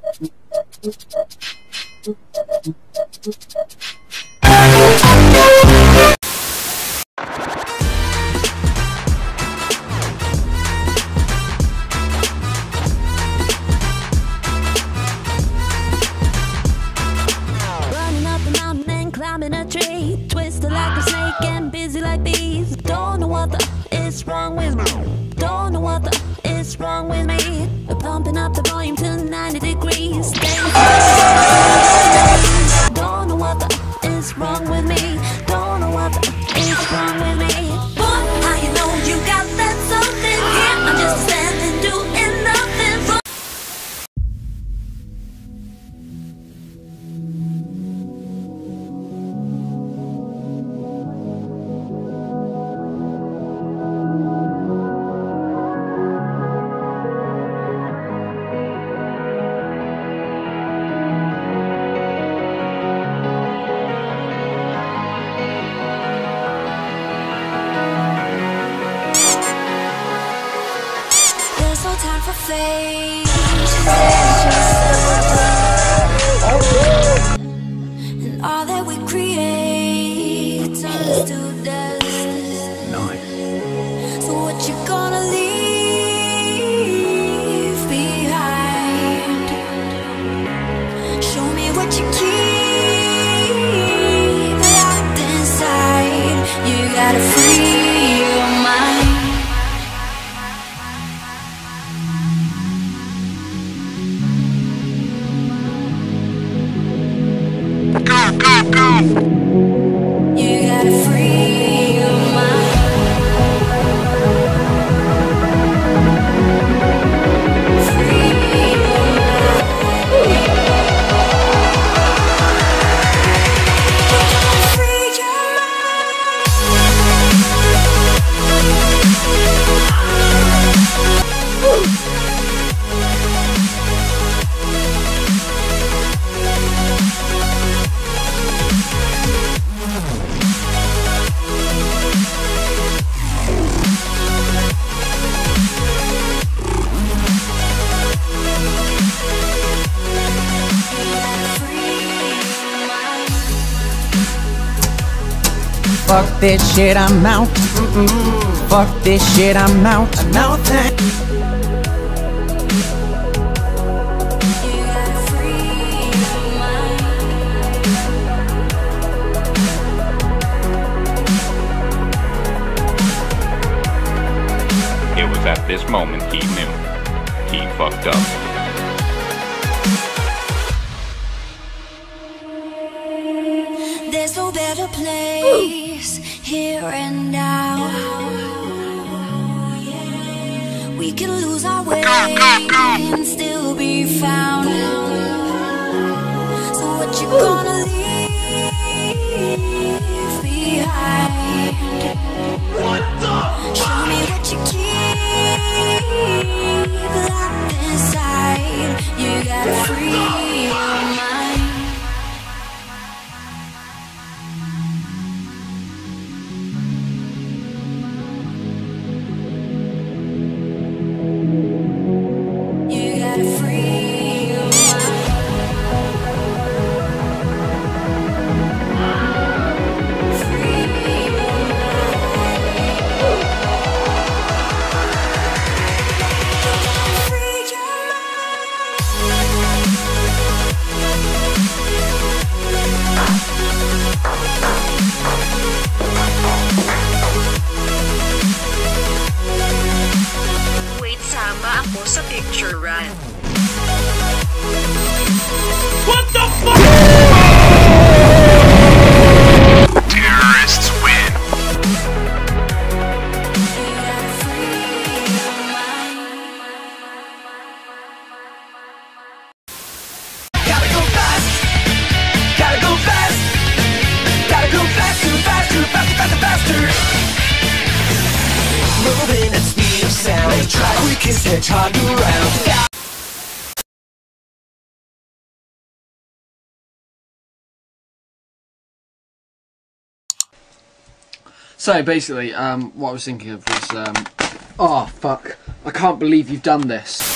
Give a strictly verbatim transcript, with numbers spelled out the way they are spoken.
Running up a mountain and climbing a tree, twisted like a snake and busy like bees. Don't know what the is wrong with me. Don't know what the is wrong with me. We're pumping up the volume to ninety degrees. Don't know what the is wrong with me. Don't know what the is wrong with me. Boy, how you know you got that something here? I'm just standing doing nothing wrong. There's no time for fate. And all that we create turns to dust. Nice. So what you gonna leave behind? Show me what you keep locked inside. You gotta free your mind. You gotta free your mind. Free your mind. Free your mind. Fuck this shit, I'm out. Mm-mm. Fuck this shit, I'm out. No thanks. You gotta free your mind. It was at this moment he knew. He fucked up. There's no better place here and now. We can lose our way and still be found. So what you gonna leave behind? Show me what you keep locked inside. You gotta free your mind. You gotta free your mind. Free your mind. Free your mind. Wait, sama ako sa picture run. What the fuck? Terrorists win. You gotta free your mind. Gotta go fast. Gotta go fast. Gotta go fast, too fast, too fast, faster, faster. Moving at speed of sound. Try quickest hedgehog around. So basically, um, what I was thinking of was, um, oh fuck, I can't believe you've done this.